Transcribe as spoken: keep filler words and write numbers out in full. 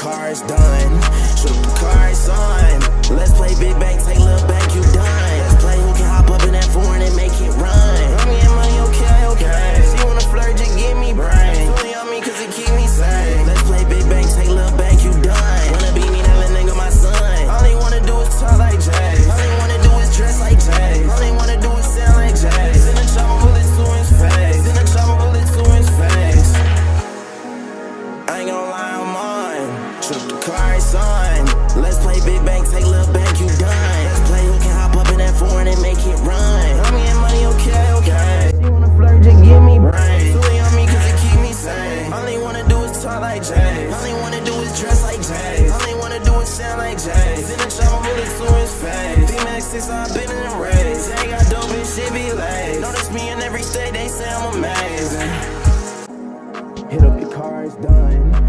cards done. Shoot up the cards on. Let's play big bank, take little bank, you done. Let's play who can hop up in that foreign and make it run. Money and money, okay, okay. She wanna flirt, just give me brain. Fully on me cause it keep me sane. Let's play big bank, take little bank, you done. Wanna be me, that little nigga, my son. All they wanna do is talk like Jay. All they wanna do is dress like Jay. All they wanna do is sound like Jay. Send a chopper bullet to his face. Send a chopper bullet to his face. I ain't gon' lie, I'm on. Shoot the cards on. Let's play big bank, take little bank, you done. Let's play who can hop up in that foreign and make it run. Money and money, okay, okay. She wanna flirt, just give me brain. Fully on me cause it keep me sane. All they wanna do is talk like Jay. All they wanna do is dress like Jay. All they wanna do is sound like Jay. Send a chopper bullet to his face. D-Max since I've been in the race. They got dope and shit be late. Notice me in every state, they say I'm amazing. Hit up your cards done.